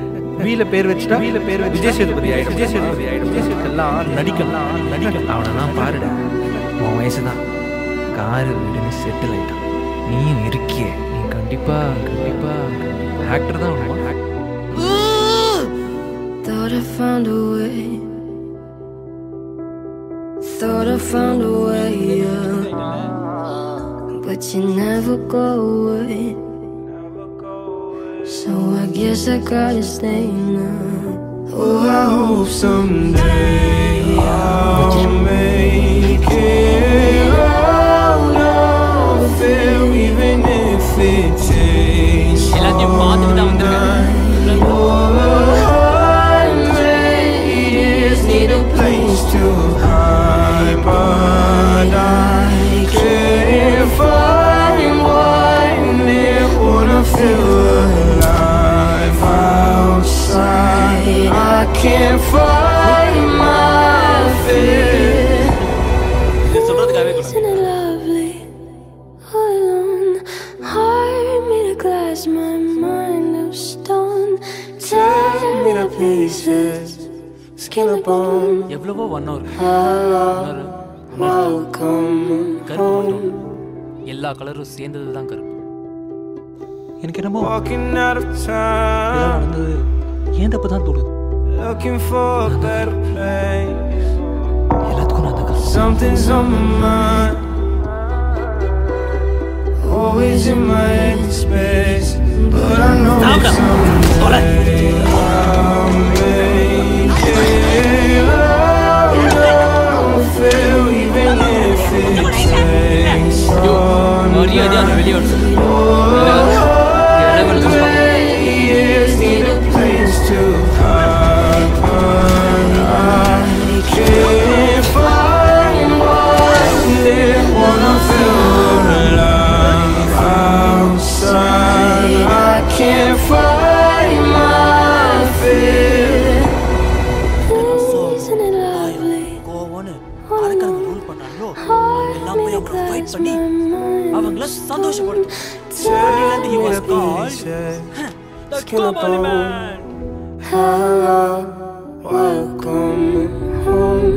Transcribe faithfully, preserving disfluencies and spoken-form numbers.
வீல பேர் வச்சுட்டா வீல பேர் வச்சு விஜய் சேதுபதி ஆயிடும் விஜய் சேதுபதி ஆயிடும் விஜய் சேதுபதிலாம் நடிக்கலாம் நடிக்கலாம் அவனெல்லாம் பாருடா. உன் வயசு தான் காரு வீடுன்னு செட்டில் ஆகிட்டான். நீயும் இருக்கியே, நீ கண்டிப்பா கண்டிப்பா ஆக்டர் தான் வருவான். Thought I found a way, thought I found a way, yeah. But you never go away, so I guess I gotta stay now. Oh, I hope someday I'll make it out of it, even if it takes all night. Oh, ladies need a place to hide, but I can't find one that wanna feel alive outside. I can't find my fear. Isn't it lovely? All alone, heart made of glass, my mind of stone. Tear me to pieces, skin and bone. எவ்வளவோ one hour Welcome home. எல்லா கலரும் சேர்ந்தது தான் கருப்பு. எனக்கு என்னமோ Walking out of time, நடந்தது ஏன் தப்பு தான் தோணுது. looking for a better place. எல்லாத்துக்கும் நான் தான் Something's on my mind, always in my empty space, but I know someday I'll make it out of it, even if it takes all night. Ladies need a place to hide, but I can't find one that wanna feel alive outside. I can't find my fear. Isn't it lovely? கோவன்னு அரக்கங்க rule பண்ணாங்களோ எல்லாம் போய் அவங்கள fight பண்ணி அவங்கள சந்தோஷப்படுத்து. And he was called the Kumar man. Hello, welcome home.